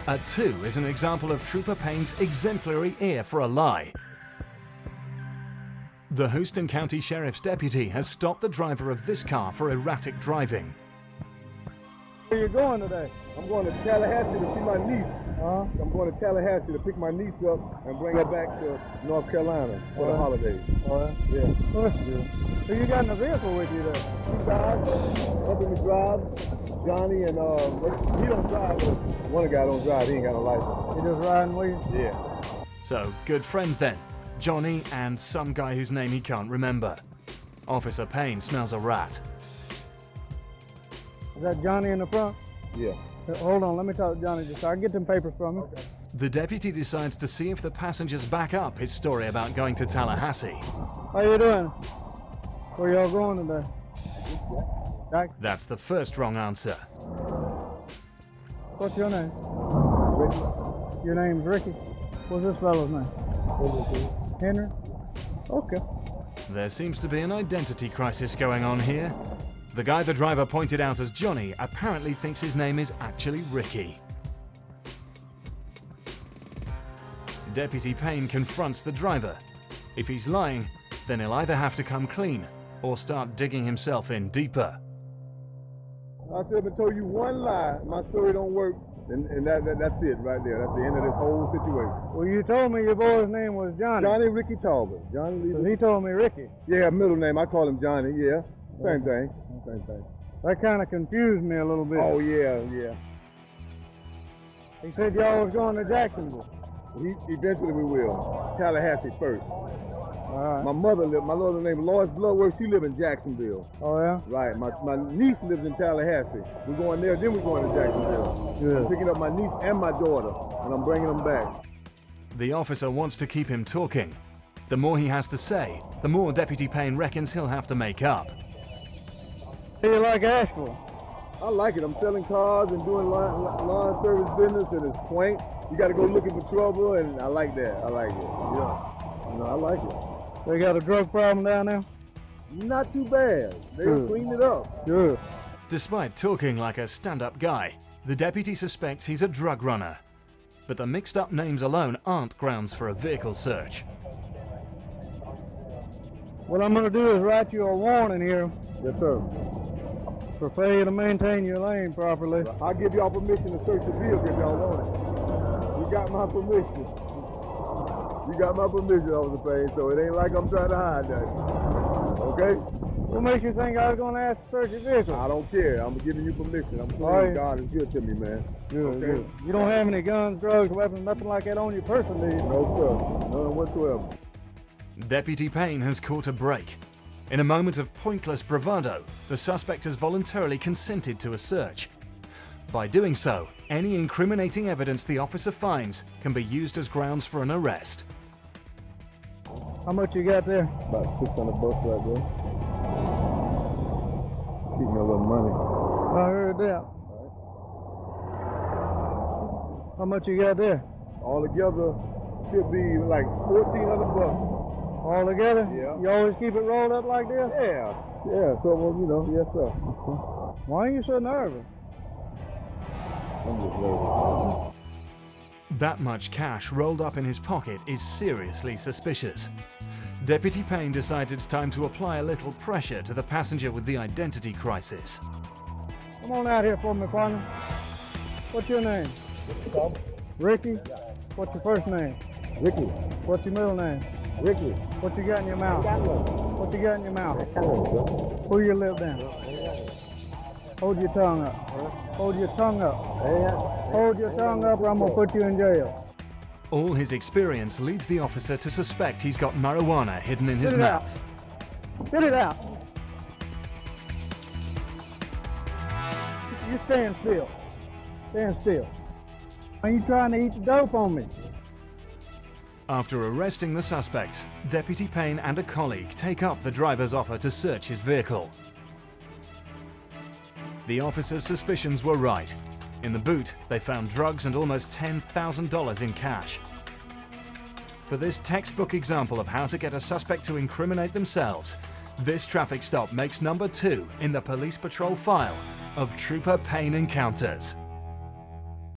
At 2 is an example of Trooper Payne's exemplary ear for a lie. The Houston County Sheriff's deputy has stopped the driver of this car for erratic driving. Where you going today? I'm going to Tallahassee to see my niece. I'm going to Tallahassee to pick my niece up and bring her back to North Carolina for the holidays. Yeah. Oh, that's good. So you got in a vehicle with you there? Two guys helping me drive. Johnny and he don't drive, but one guy don't drive. He ain't got a license. He just riding with you? Yeah. So, good friends then. Johnny and some guy whose name he can't remember. Officer Payne smells a rat. Is that Johnny in the front? Yeah. Hold on, let me talk to Johnny just so I can get them papers from him. Okay. The deputy decides to see if the passengers back up his story about going to Tallahassee. How you doing? Where y'all going today? Jack? That's the first wrong answer. What's your name? Ricky. Your name's Ricky? What's this fellow's name? Henry? Okay. There seems to be an identity crisis going on here. The guy the driver pointed out as Johnny apparently thinks his name is actually Ricky. Deputy Payne confronts the driver. If he's lying, then he'll either have to come clean or start digging himself in deeper. I said, if I told you one lie, my story don't work, and that's it right there. That's the end of this whole situation. Well, you told me your boy's name was Johnny. Johnny Ricky Talbot. Johnny Lee. So he told me Ricky. Yeah, middle name. I call him Johnny. Yeah, same thing. Same thing. That kind of confused me a little bit. Oh yeah, yeah. He said y'all was going to Jacksonville. Eventually we will. Tallahassee first. All right. My mother named Lois Bloodworth, she live in Jacksonville. Oh yeah? Right. My niece lives in Tallahassee. We're going there, then we're going to Jacksonville. Good. I'm picking up my niece and my daughter, and I'm bringing them back. The officer wants to keep him talking. The more he has to say, the more Deputy Payne reckons he'll have to make up. Do you like Asheville? I like it. I'm selling cars and doing lawn service business, and it's quaint. You got to go looking for trouble, and I like that. I like it. Yeah. You know, I like it. They got a drug problem down there? Not too bad. They cleaned it up. Good. Despite talking like a stand-up guy, the deputy suspects he's a drug runner. But the mixed-up names alone aren't grounds for a vehicle search. What I'm going to do is write you a warning here. Yes, sir. For failure to maintain your lane properly. I'll give y'all permission to search the vehicle if y'all want it. You got my permission. You got my permission, Officer Payne, so it ain't like I'm trying to hide that. Okay? What makes you think I was going to ask to search your vehicle? I don't care. I'm giving you permission. I'm clear. Right. God is good to me, man. Good, okay? good. You don't have any guns, drugs, weapons, nothing like that on you personally? No, sir. None whatsoever. Deputy Payne has caught a break. In a moment of pointless bravado, the suspect has voluntarily consented to a search. By doing so, any incriminating evidence the officer finds can be used as grounds for an arrest. How much you got there? About $600 right there. Keep me a little money. I heard that. How much you got there? All together should be like $1,400. All together? Yeah. You always keep it rolled up like this? Yeah. Yeah, so, well, you know, yes, sir. Why are you so nervous? I'm just nervous. That much cash rolled up in his pocket is seriously suspicious. Deputy Payne decides it's time to apply a little pressure to the passenger with the identity crisis. Come on out here for me, partner. What's your name? Ricky? What's your first name? Ricky. What's your middle name? Ricky. What you got in your mouth? What you got in your mouth? Pull your lip down. Hold your tongue up. Hold your tongue up. Hold your tongue up or I'm going to put you in jail. All his experience leads the officer to suspect he's got marijuana hidden in his Spit it mouth. out. Spit it out. You stand still. Stand still. Are you trying to eat the dope on me? After arresting the suspect, Deputy Payne and a colleague take up the driver's offer to search his vehicle. The officer's suspicions were right. In the boot, they found drugs and almost $10,000 in cash. For this textbook example of how to get a suspect to incriminate themselves, this traffic stop makes number 2 in the police patrol file of Trooper Payne encounters.